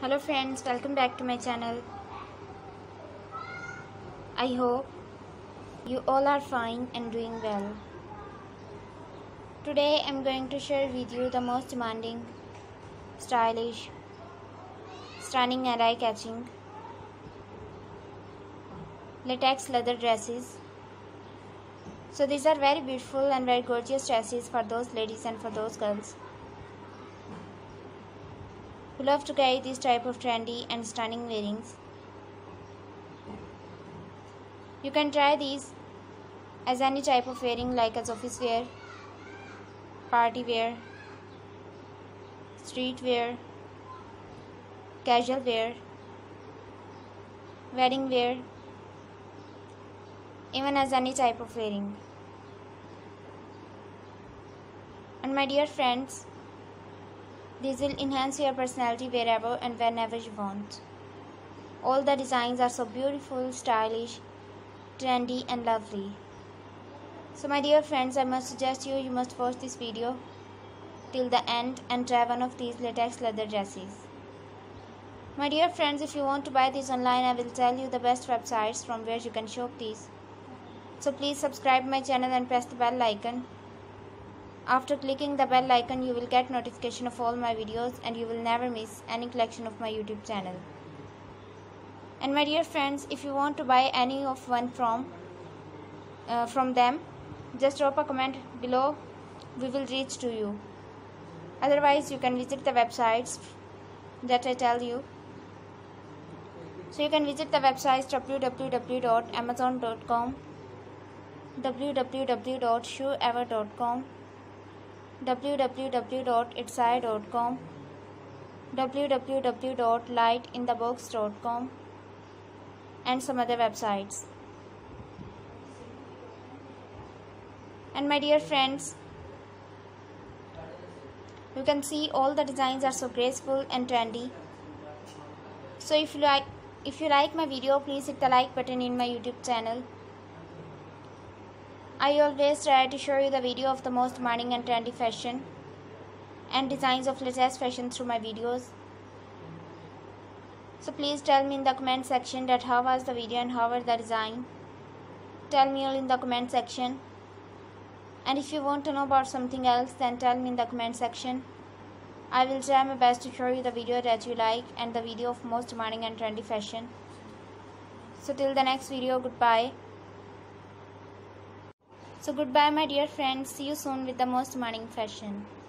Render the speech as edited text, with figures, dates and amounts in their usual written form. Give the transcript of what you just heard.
Hello friends, welcome back to my channel. I hope you all are fine and doing well. Today I'm going to share with you the most demanding, stylish, stunning and eye-catching latex leather dresses. So these are very beautiful and very gorgeous dresses for those ladies and for those girls who love to carry this type of trendy and stunning wearings. You can try these as any type of wearing, like as office wear, party wear, street wear, casual wear, wedding wear, even as any type of wearing. And my dear friends, these will enhance your personality wherever and whenever you want. All the designs are so beautiful, stylish, trendy and lovely. So my dear friends, I must suggest you must watch this video till the end and try one of these latex leather dresses. My dear friends, if you want to buy these online, I will tell you the best websites from where you can shop these. So please subscribe my channel and press the bell icon. After clicking the bell icon, you will get notification of all my videos and you will never miss any collection of my YouTube channel. And my dear friends, if you want to buy any of one from them, just drop a comment below. We will reach to you. Otherwise, you can visit the websites that I tell you. So you can visit the websites www.amazon.com, www.shoeever.com, www.etsy.com, www.lightinthebox.com, and some other websites. And my dear friends, you can see all the designs are so graceful and trendy. So if you like my video, please hit the like button in my YouTube channel. I always try to show you the video of the most demanding and trendy fashion and designs of latest fashion through my videos. So please tell me in the comment section that how was the video and how was the design. Tell me all in the comment section. And if you want to know about something else, then tell me in the comment section. I will try my best to show you the video that you like and the video of most demanding and trendy fashion. So till the next video, goodbye. So goodbye my dear friends, see you soon with the most demanding fashion.